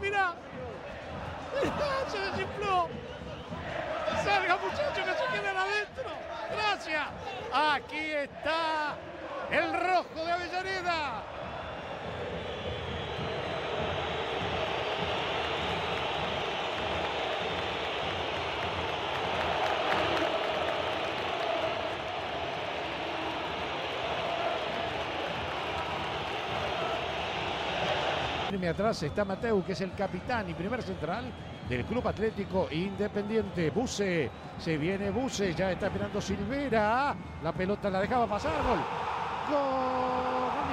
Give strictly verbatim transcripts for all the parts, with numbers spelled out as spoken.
mirá. Mirá, se desinfló. Salga, muchachos, que se queden adentro. Gracias. Aquí está el rojo de Avellaneda. Atrás está Mateu, que es el capitán y primer central del Club Atlético Independiente. Buse, se viene Buse, ya está esperando Silvera. La pelota la dejaba pasar, gol. Gol.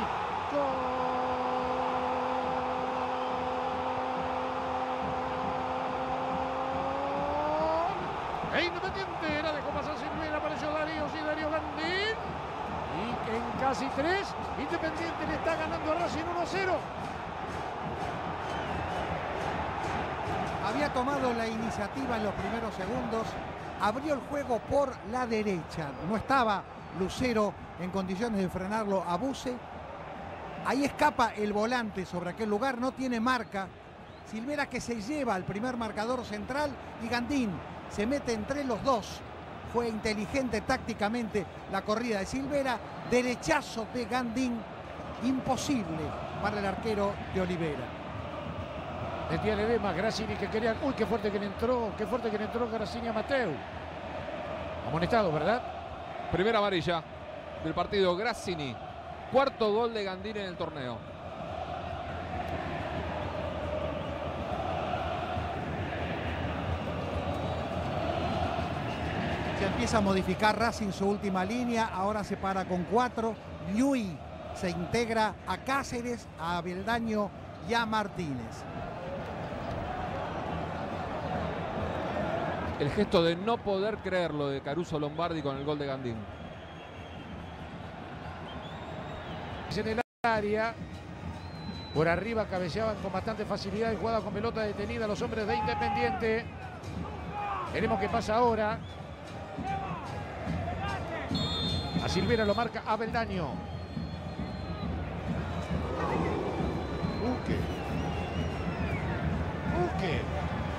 Gol. E Independiente la dejó pasar Silvera, apareció Darío, sí, Darío Gandín. Y que en casi tres, Independiente le está ganando a Racing uno a cero. Había tomado la iniciativa en los primeros segundos, abrió el juego por la derecha. No estaba Lucero en condiciones de frenarlo a Buse. Ahí escapa el volante sobre aquel lugar, no tiene marca. Silvera que se lleva al primer marcador central y Gandín se mete entre los dos. Fue inteligente tácticamente la corrida de Silvera. Derechazo de Gandín, imposible para el arquero de Olivera. Metía Ledesma, Grassini que quería... Uy, qué fuerte que le entró, qué fuerte que le entró Grassini a Mateu. Amonestado, ¿verdad? Primera amarilla del partido, Grassini. Cuarto gol de Gandín en el torneo. Se empieza a modificar Racing su última línea, ahora se para con cuatro. Ñuy se integra a Cáceres, a Aveldaño y a Martínez. El gesto de no poder creerlo de Caruso Lombardi con el gol de Gandín. En el área, por arriba cabeceaban con bastante facilidad y jugada con pelota detenida los hombres de Independiente. Veremos qué pasa ahora. A Silvera lo marca Aveldaño. Uque. Uque.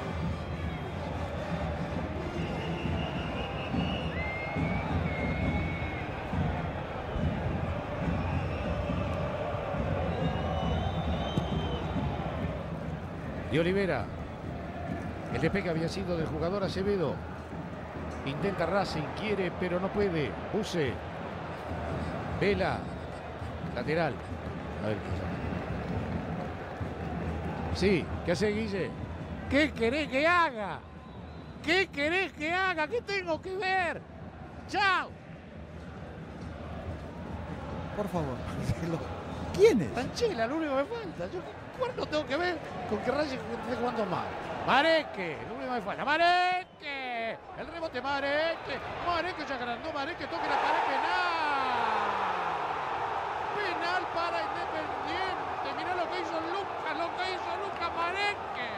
Y Olivera. El despegue había sido del jugador Acevedo. Intenta Racing, quiere, pero no puede. Buse. Vela. Lateral. A ver. Sí, ¿qué hace Guille? ¿Qué querés que haga? ¿Qué querés que haga? ¿Qué tengo que ver? ¡Chao! Por favor. ¿Quién es? Tanchela, lo único que me falta. Yo cuándo tengo que ver con que Racing esté jugando mal. Mareque, lo único que me falta. Mareque. El rebote Mareque. Mareque ya agrandó, Mareque toque la pared, penal. Penal para Independiente. Mirá lo que hizo Lucas, lo que hizo Lucas Mareque.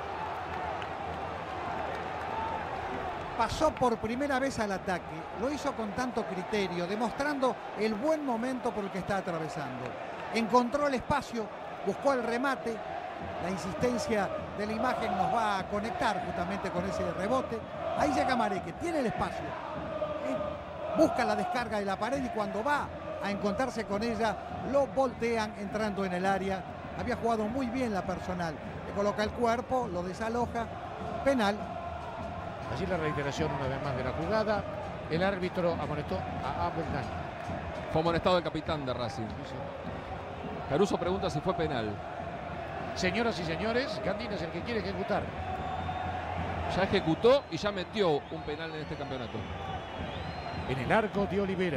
Pasó por primera vez al ataque, lo hizo con tanto criterio, demostrando el buen momento por el que está atravesando. Encontró el espacio, buscó el remate, la insistencia de la imagen nos va a conectar justamente con ese rebote. Ahí llega Mareque, tiene el espacio, ¿eh? Busca la descarga de la pared y cuando va a encontrarse con ella, lo voltean entrando en el área. Había jugado muy bien la personal, le coloca el cuerpo, lo desaloja, penal. Allí la reiteración una vez más de la jugada. El árbitro amonestó a Aveldaño. Fue amonestado el capitán de Racing. Caruso pregunta si fue penal. Señoras y señores, Gandín es el que quiere ejecutar. Ya ejecutó y ya metió un penal en este campeonato. En el arco de Olivera.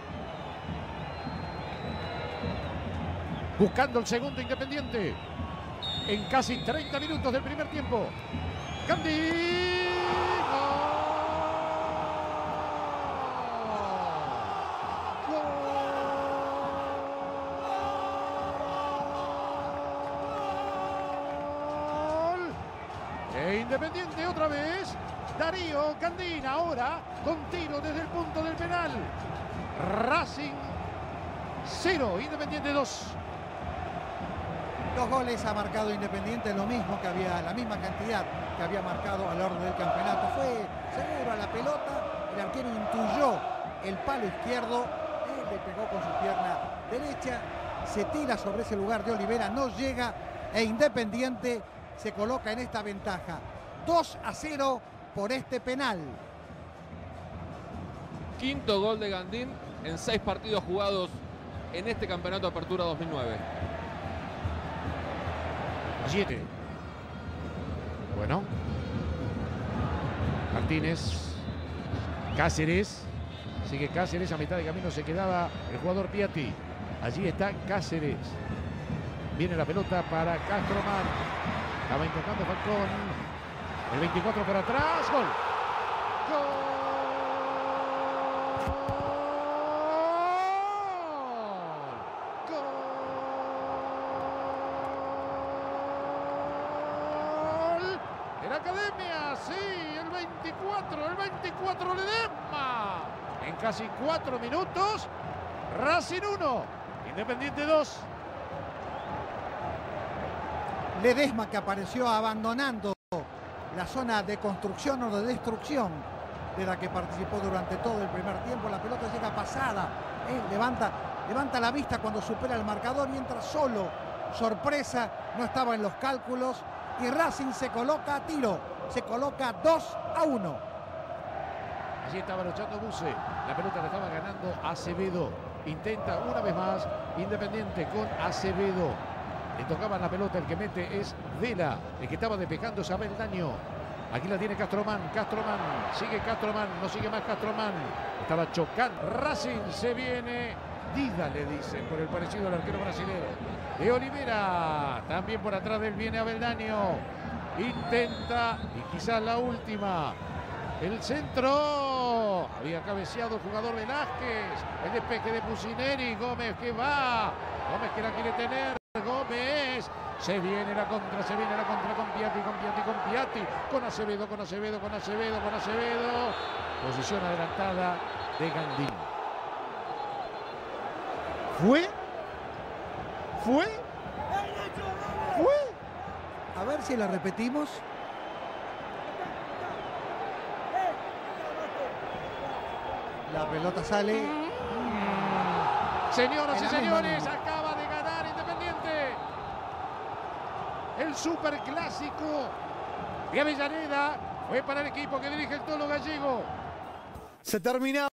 Buscando el segundo Independiente. En casi treinta minutos del primer tiempo. Gandín. Independiente otra vez. Darío Gandín ahora con tiro desde el punto del penal. Racing cero, Independiente dos. Dos goles ha marcado Independiente, lo mismo que había, la misma cantidad que había marcado a lo largo del campeonato. Fue seguro a la pelota, el arquero intuyó el palo izquierdo, él le pegó con su pierna derecha, se tira sobre ese lugar de Olivera, no llega e Independiente se coloca en esta ventaja. dos a cero por este penal. Quinto gol de Gandín en seis partidos jugados en este campeonato Apertura dos mil nueve. Siete. Bueno. Martínez. Cáceres. Sigue Cáceres. A mitad de camino se quedaba el jugador Piatti. Allí está Cáceres. Viene la pelota para Castromán. Estaba intentando Falcón. El veinticuatro por atrás. Gol. Gol. La Academia, sí, el veinticuatro, el veinticuatro Ledesma. En casi cuatro minutos, Racing uno, Independiente dos. Ledesma, que apareció abandonando la zona de construcción o de destrucción de la que participó durante todo el primer tiempo. La pelota llega pasada, él levanta, levanta la vista cuando supera el marcador y entra solo. Sorpresa, no estaba en los cálculos. Y Racing se coloca a tiro, se coloca dos a uno. Allí estaba luchando Buse, la pelota la estaba ganando Acevedo. Intenta una vez más Independiente con Acevedo. Le tocaban la pelota, el que mete es Vela, el que estaba despejando es Abeldaño. Aquí la tiene Castromán, Castromán, sigue Castromán, no sigue más Castromán. Estaba chocando, Racing se viene, Dida le dicen, por el parecido al arquero brasileño. De Olivera, también por atrás de él viene Abeldaño. Intenta, y quizás la última. El centro, había cabeceado el jugador Velázquez. El despeje de Pusineri, Gómez que va. Gómez que la quiere tener, Gómez. Se viene la contra, se viene la contra con Piatti, con Piatti, con Piatti. Con Acevedo, con Acevedo, con Acevedo, con Acevedo. Posición adelantada de Gandín. ¿Fue? ¿Fue? ¿Fue? A ver si la repetimos. La pelota sale. Señoras y señores, acaba de ganar Independiente. El superclásico de Avellaneda fue para el equipo que dirige el Tolo Gallego. Se termina.